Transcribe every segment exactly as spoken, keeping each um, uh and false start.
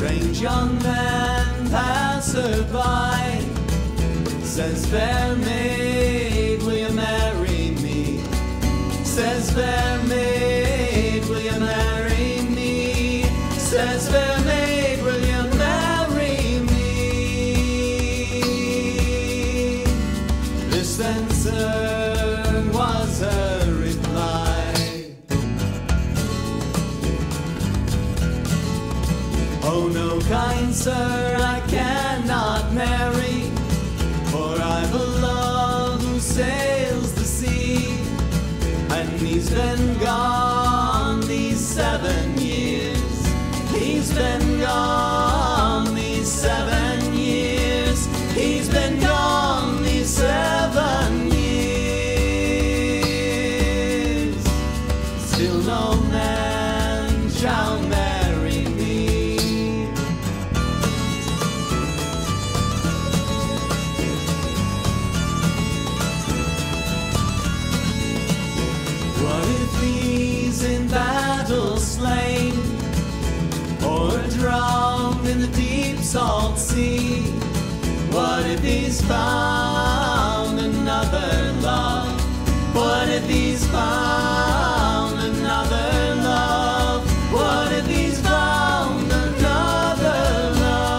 Strange young man passerby says, fair maid, will you marry me? Says, fair maid, will you marry me? Says, fair maid, will you marry me? This then, sir, was her reply. Oh no, kind sir, I cannot marry, for I've a love who sails the sea, and he's been gone these seven years. He's been gone these seven years. He's been gone these seven years. Still no man shall marry me. What if he's in battle slain, or drowned in the deep salt sea? What if he's found another love? What if he's found another love? What if he's found another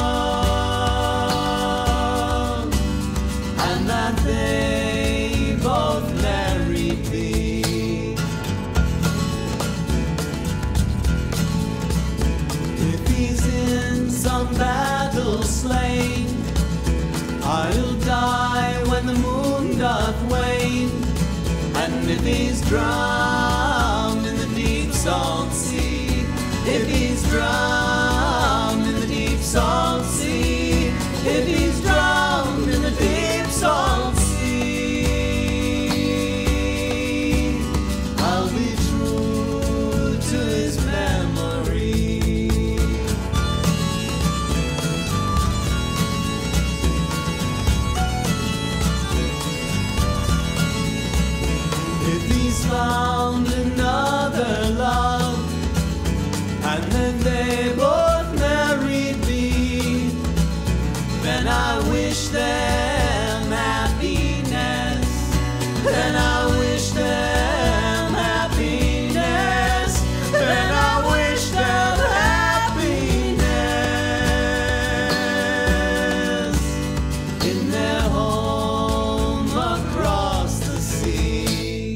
love? And that they both married be. If he's in some battle slain, I'll die when the moon doth wane. And if he's drowned in the deep salt sea, if he's drowned in the deep salt sea, if he's drowned in the deep salt sea, I'll be true to his memory. If he's found another love, and then they both married me, then I wish them happiness. Then I wish them happiness. Then I wish them happiness in their home across the sea.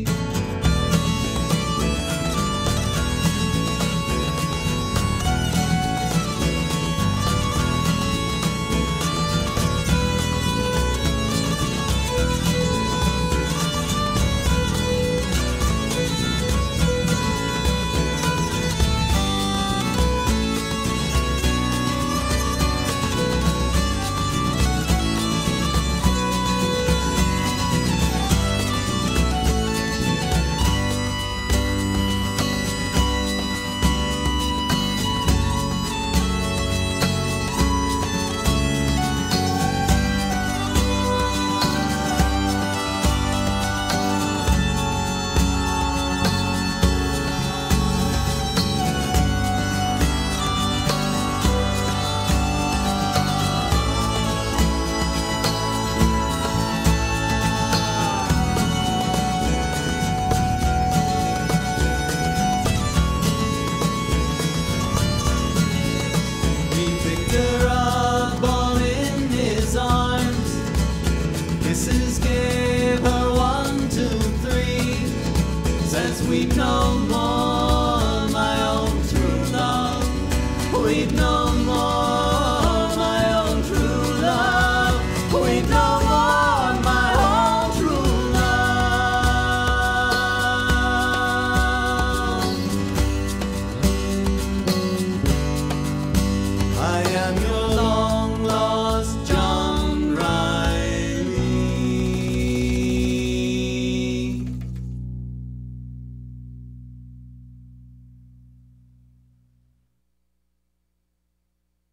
He picked her up all in his arms, kisses gave her one, two, three, says weep no more, my own true love, weep no more, my own true love, weep no more, my own true love. I am your